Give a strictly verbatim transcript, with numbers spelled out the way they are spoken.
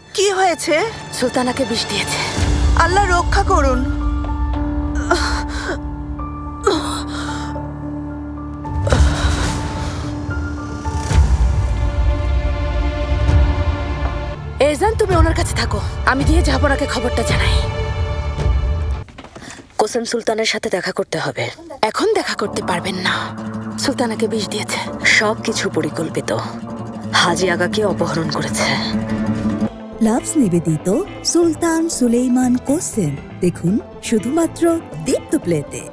কি হয়েছে? সুলতানাকে বিষ দিয়েছে। আল্লাহ রক্ষা করুন। এজান, তুমি ওনার কাছে থাকো, আমি গিয়ে জাহাপনাকে খবরটা জানাই। কোসেম সুলতানের সাথে দেখা করতে হবে। এখন দেখা করতে পারবেন না, সুলতানাকে বিষ দিয়েছে। সবকিছু পরিকল্পিত। হাজি আগাকে অপহরণ করেছে। লাভস নিবেদিত সুলতান সুলেইমান কোসেম দেখুন শুধুমাত্র দীপ্ত প্লেতে।